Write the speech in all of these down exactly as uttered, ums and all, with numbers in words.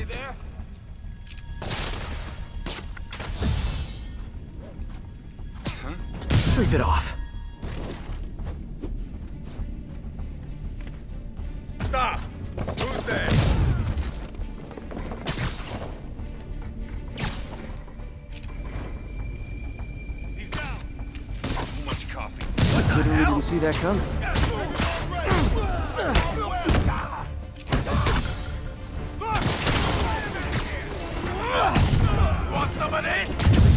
there? Huh? Sleep it off. Stop! Who's there? He's down! Too much coffee. What the Literally hell? didn't see that coming. Want some of this?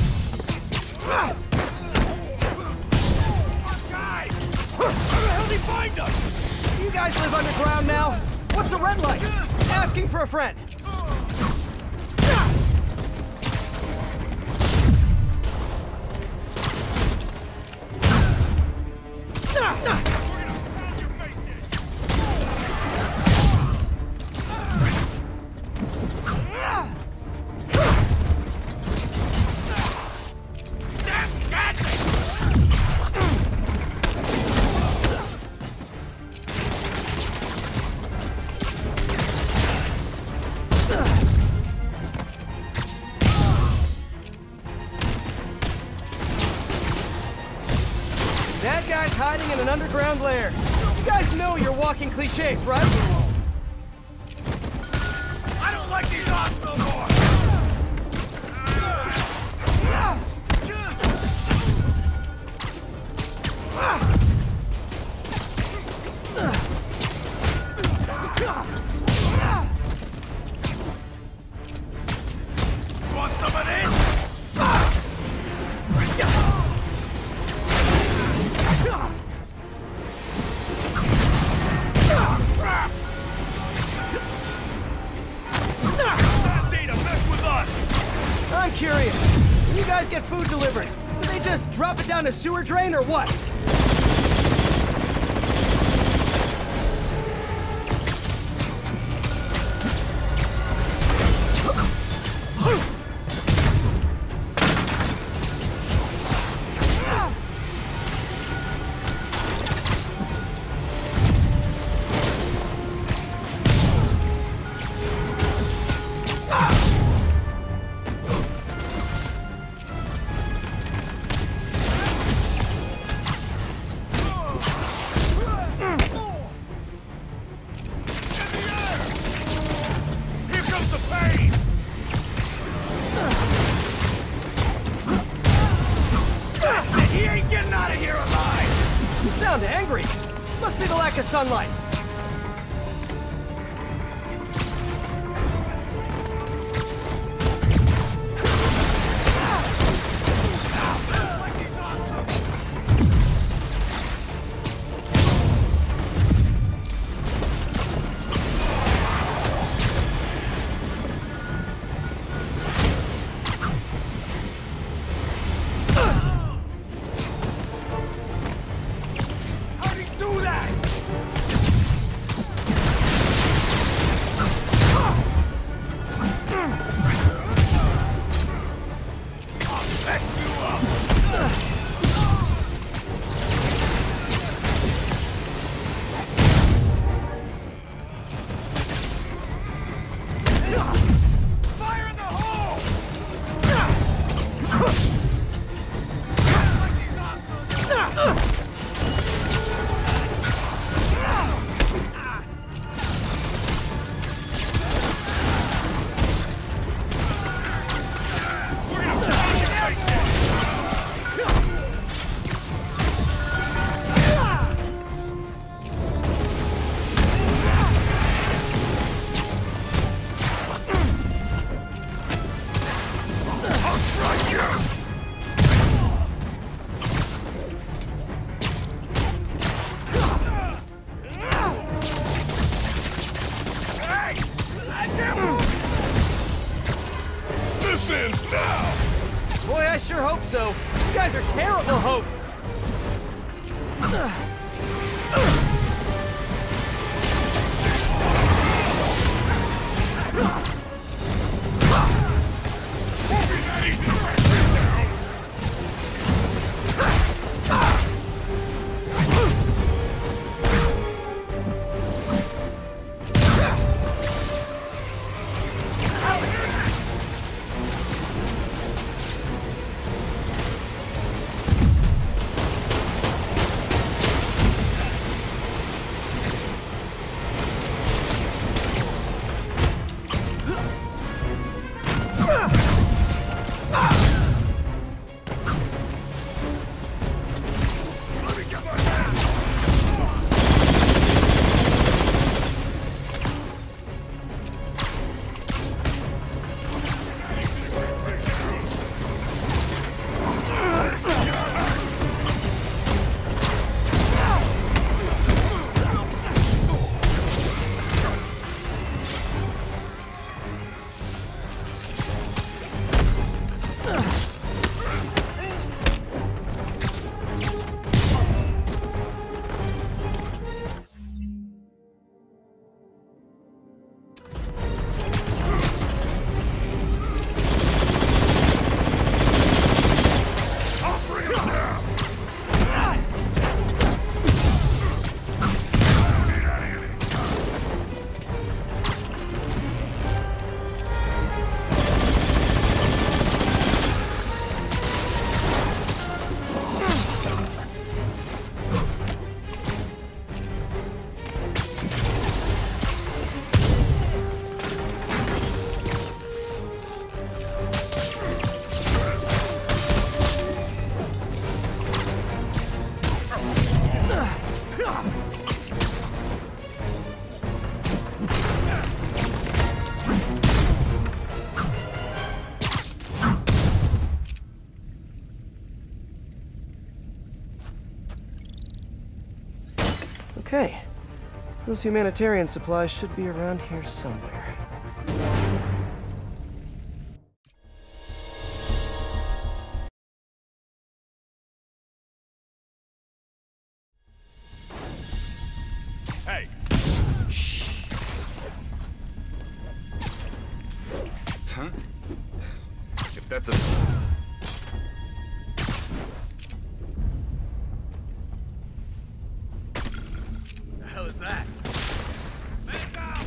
Guys! Where the hell did he find us? You guys live underground now? What's a red light? Asking for a friend. That guy's hiding in an underground lair. You guys know you're walking cliches, right? I don't like these odds no more! Want some of this? I'm curious. When you guys get food delivered, do they just drop it down a sewer drain or what? You sound angry. Must be the lack of sunlight. Boy, I sure hope so. You guys are terrible hosts. Okay. Those humanitarian supplies should be around here somewhere. Hey! Shh. Huh? If that's a... The hell is that? Man down!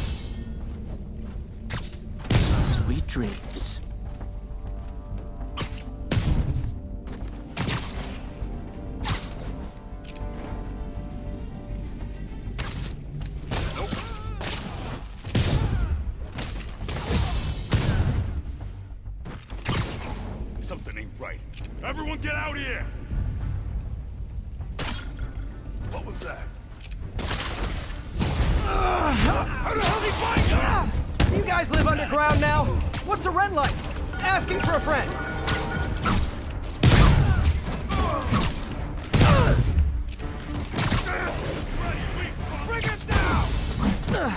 Sweet dreams. Something ain't right. Everyone get out here! What was that? How the hell did he find us? You guys live underground now? What's the rent like? Asking for a friend. Bring it down!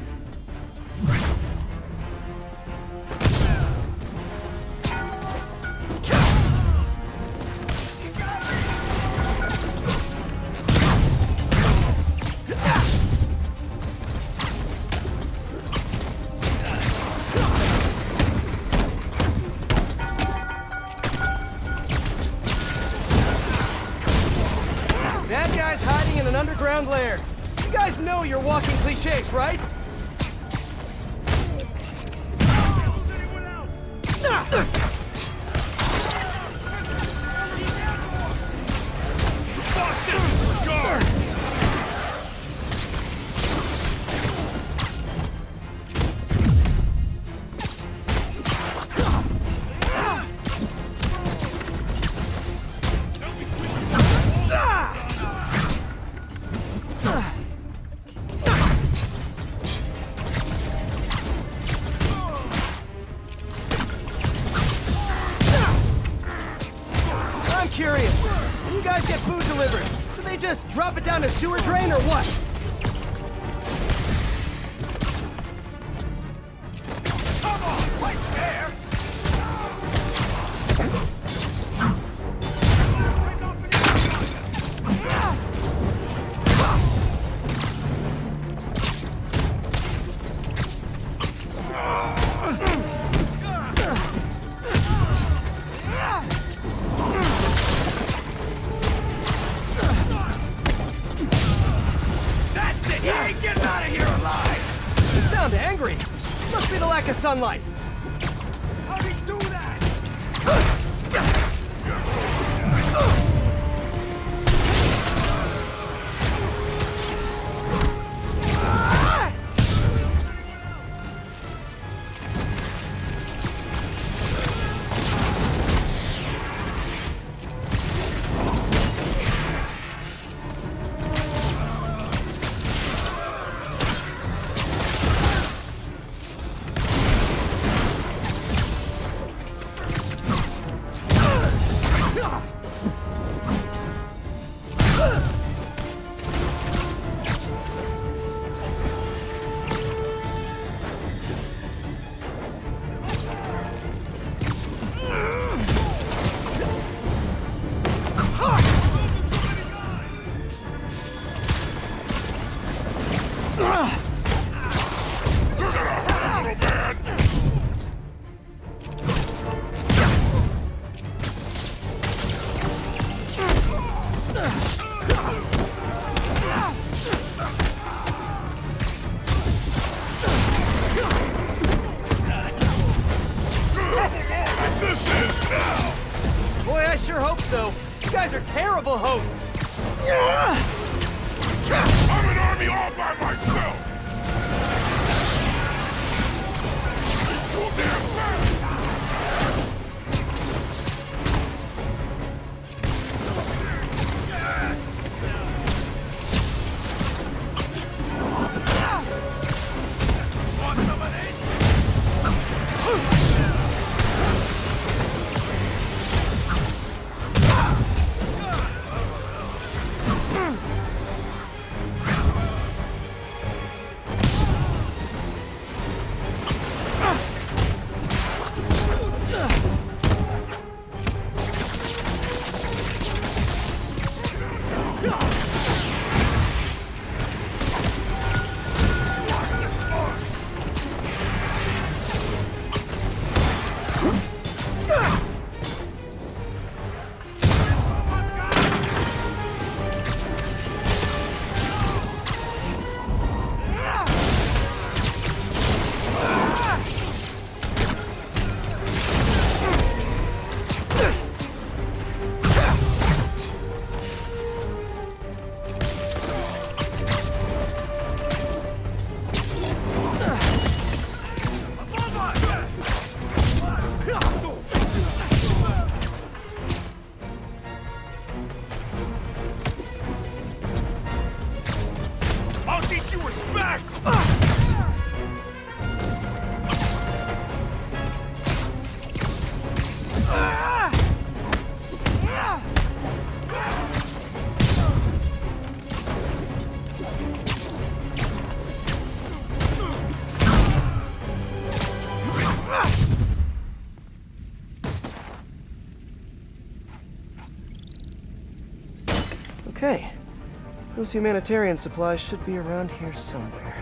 That guy's hiding in an underground lair. You guys know you're walking cliches, right? Guard! I'm curious. When you guys get food delivered, do they just drop it down a sewer drain or what? Come on! Right there! That's it! You ain't getting out of here alive! You sound angry. Must be the lack of sunlight. How'd he do that? Boy, I sure hope so. You guys are terrible hosts. I'm an army all by myself! Too damn fast! Want some of these? Those humanitarian supplies should be around here somewhere.